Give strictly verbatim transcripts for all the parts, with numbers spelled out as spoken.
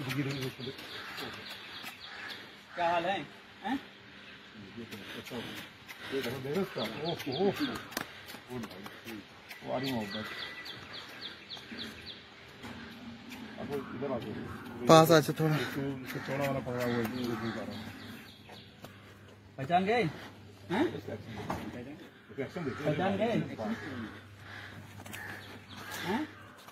क्या हाल है? हैं? पास आ जाओ थोड़ा। चौड़ा वाला पकड़ा हुआ है। पहचान गए? हैं? पहचान गए? हैं?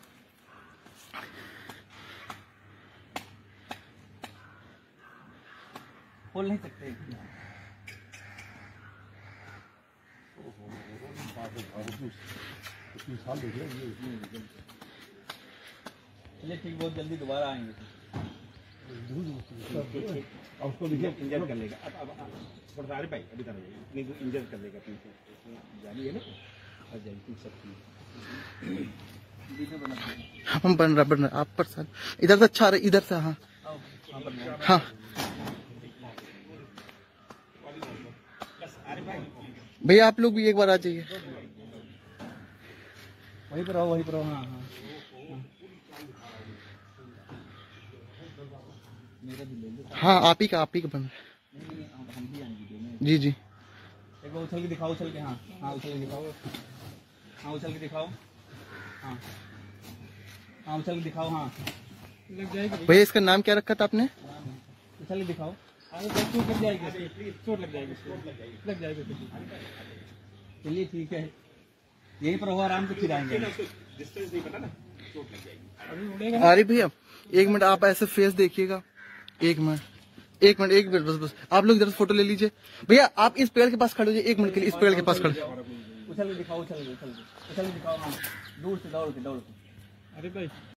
खोल नहीं सकते। चलिए ठीक, बहुत जल्दी दोबारा आएंगे। उसको इंजर कर लेगा। अब अब सारे भाई अभी तक नहीं तो इंजर कर लेगा। जाली है ना और जल्दी सब हम बन रहा बन रहा आप पर सर इधर से अच्छा रहा, इधर से। हाँ हाँ भैया आप लोग भी एक बार आ जाइए। वहीं पर रहो, वहीं पर रहो। हाँ हाँ हाँ आप ही का आप ही का बन जी जी। एक बार उछल के दिखाओ, उछल के। हाँ हाँ उछल के दिखाओ। हाँ उछल के दिखाओ। हाँ हाँ उछल के दिखाओ। हाँ लग जाएगी भैया। इसका नाम क्या रखा था आपने? उछल के दिखाओ। चोट लग जाएगी, चोट लग जाएगी, लग जाएगी। चलिए ठीक है, यहीं पर हो, आराम से फिर आएंगे। अरे भैया एक मिनट आप ऐसे फेस देखिएगा। एक मिनट एक मिनट एक मिनट बस बस आप लोग इधर फोटो ले लीजिए। भैया आप इस पेड़ के पास खड़े हो जाइए एक मिनट के लिए। इस पेड़ के पास खड़े। उछल के दिखाओ, उछल के उछल के उछल के दिखाओ। हाँ दूर से दौड़ के दौड़ के। अरे भाई